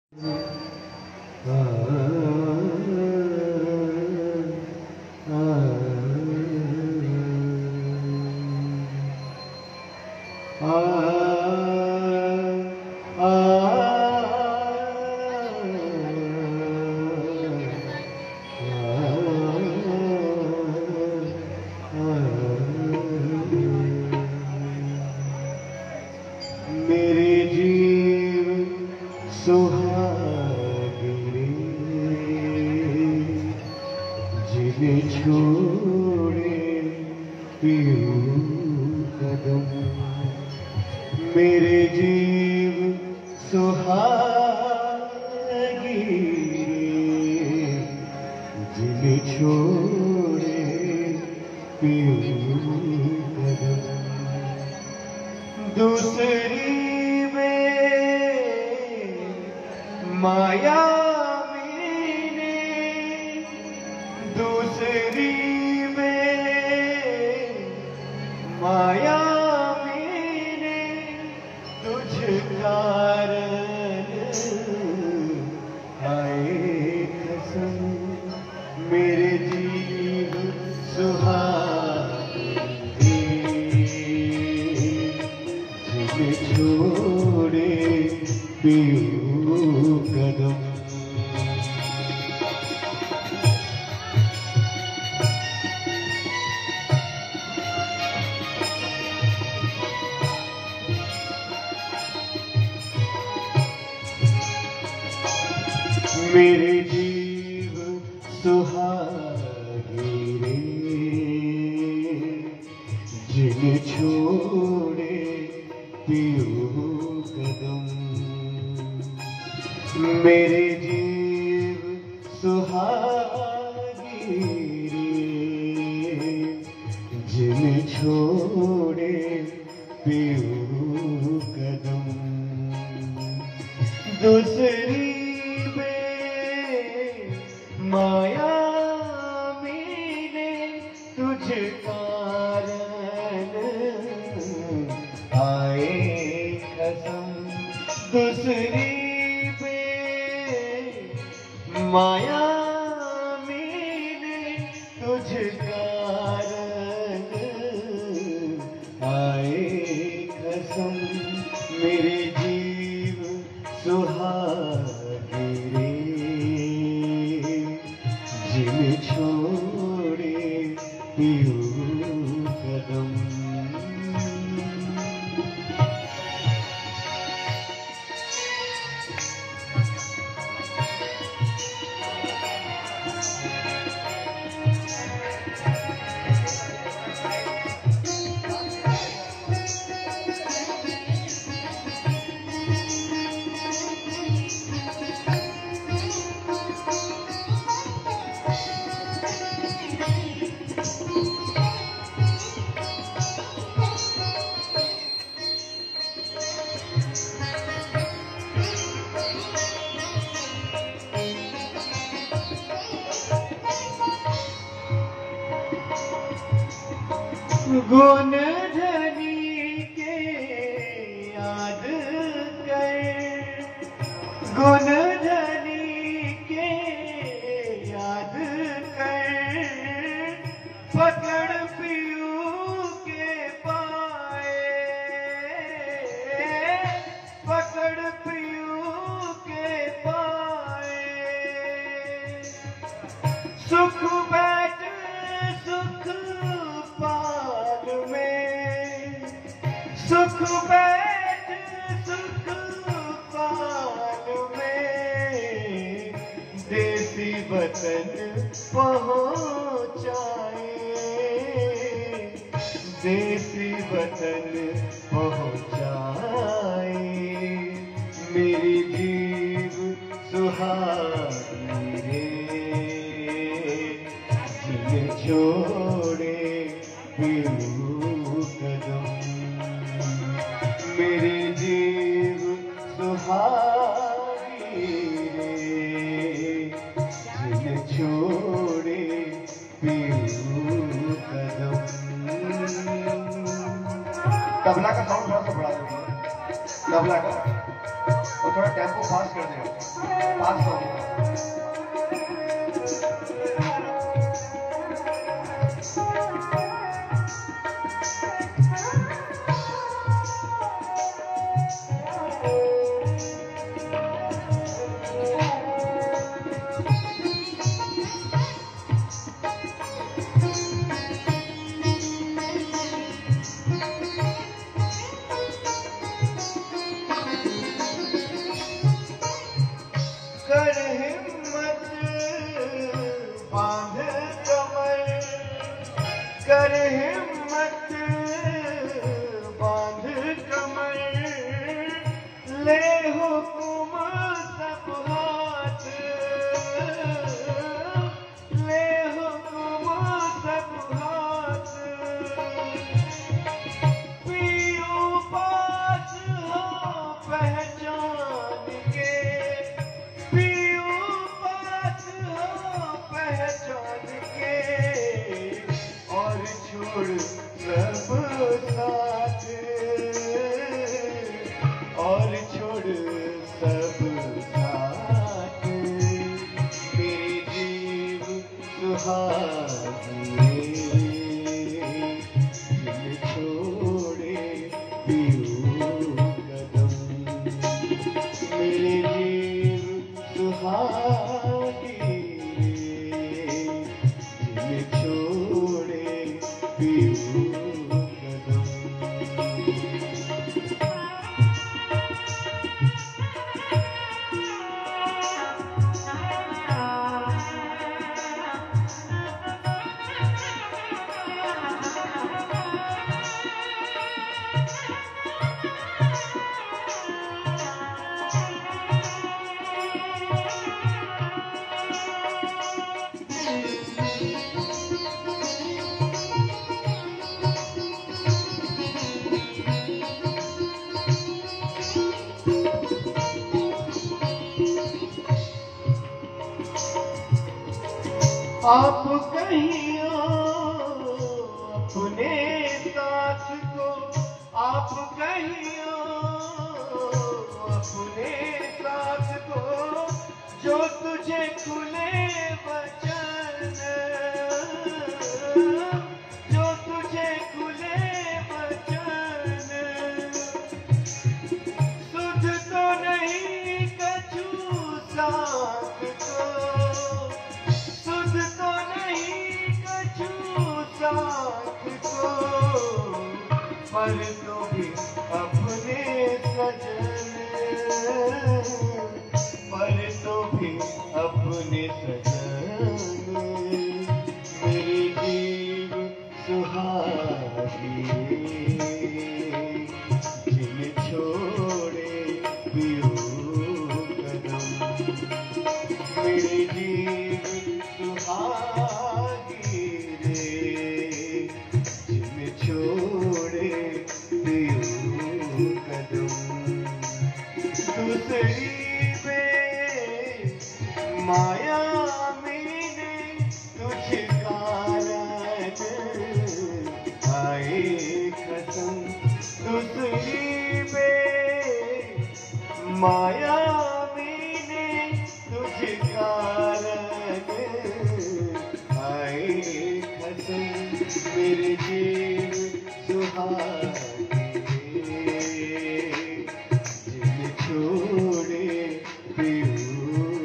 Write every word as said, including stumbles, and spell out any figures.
मेरे जीव सुहागिने जिन्हें छोड़े पियो कदम। मेरे जीव सुहागिने जिन्हें छोड़े पियो कदम। दूसरी माया मैंने दूसरी में माया मैंने तुझ कारण आए कसम। मेरे जीव सुहागिने जिन्हें छोड़े पियो कदम। मेरे जीव सुहागिने जिन्हें छोड़े पियो कदम। मेरे जीव सुहागिने जिन्हें छोड़े पियो कदम। दूसरी माया मैंने तुझ कारण आए कसम। दूसरी पे माया मैंने तुझ कारण आए कसम। मेरे जीव सुहागिने जिन्हें छोड़े पियो कदम। गुण धनी के याद कर, गुण धनी के याद कर। पकड़ पियू के पाए, पकड़ पियू के पाए। सुख बैठ सुख पाल में, सुख बैठ सुख पाल में। देसी वतन पहुँचाए, देसी वतन पहुँचाए। मेरी जीव सुहागिने जिन्हें छोड़े पियो कदम। मेरे जीव सुहागिने जिन्हें छोड़े पियो कदम। तबला का साउंड थोड़ा सा बढ़ा दो, तबला का, और थोड़ा टेम्पो फास्ट कर देना। पास हो गया। कर हिम्मत बांध कमर, कर हिम्मत बांध कमर, ले हुकुम सब हाथ, ले हुकुम सब हाथ, पियो पास हो पहचान के, पियो पास हो पहचान के, और छोड़ सब साथ, और छोड़ सब साथ, मेरी जीव सुहागिए, दिल छोड़े पियो कदम, मेरे जीव सुहागिए, दिल छोड़े पियो कदम। आप कहियो अपने साथ को, आप कहियो अपने साथ को, जो तुझे खुले वचन, जो तुझे खुले वचन, सुध तो नहीं कछु साथ को, सुध तो नहीं कछु साथ को, पर तो भी अपने सजन, पर तो भी अपने सजन, मेरी जीव सुहागिए, जिन छोड़े पियो कदम, मेरी जीव सुहागिए, जिन छोड़े पियो कदम, दूसरी में माया मैंने तुझ कारण आए कसम, दूसरी में माया मैंने तुझ कारण आए कसम, मेरे जीव सुहागिए, जिन छोड़े पियो